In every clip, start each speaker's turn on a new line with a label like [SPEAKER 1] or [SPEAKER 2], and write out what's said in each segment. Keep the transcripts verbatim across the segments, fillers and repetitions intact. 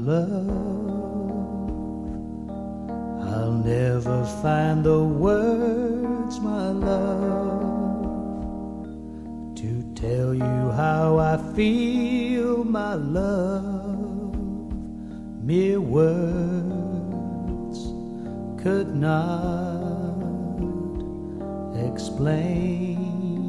[SPEAKER 1] love, I'll never find the words, my love, to tell you how I feel, my love. Mere words could not explain.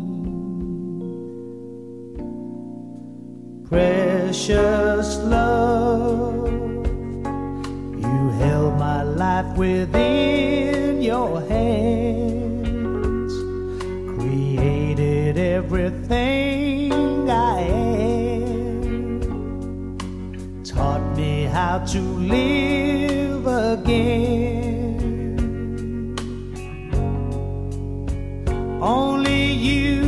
[SPEAKER 1] Precious love, you held my life within your hands, created everything I am, taught me how to live again. Only you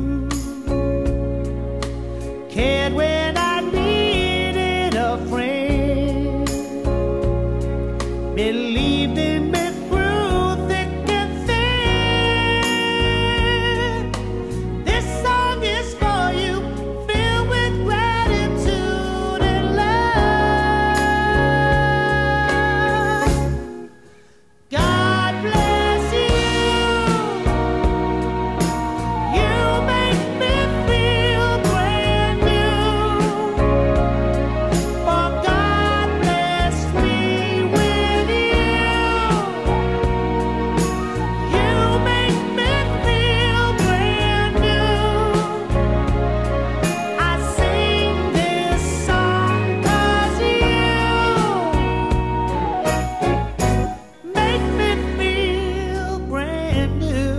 [SPEAKER 1] cared when I needed a friend, believed in me through thick and thin. This song is for you, filled with gratitude and love. God bless you. You make me feel brand new. For God blessed me with you. You make me feel brand new. I sing this song 'cause you make me feel brand new.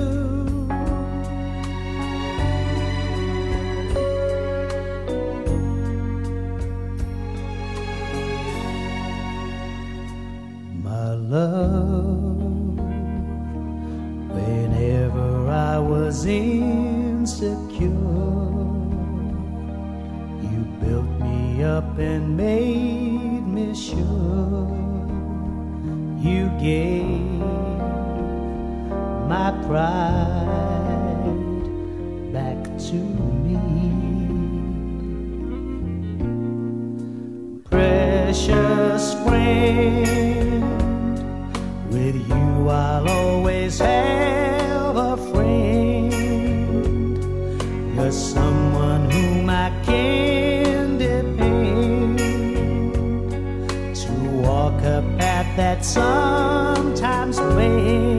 [SPEAKER 1] My love, whenever I was insecure, you built me up and made me sure. You gave my pride back to me. Precious friend, with you I'll always have a friend. You're someone whom I can depend, to walk a path that sometimes bends.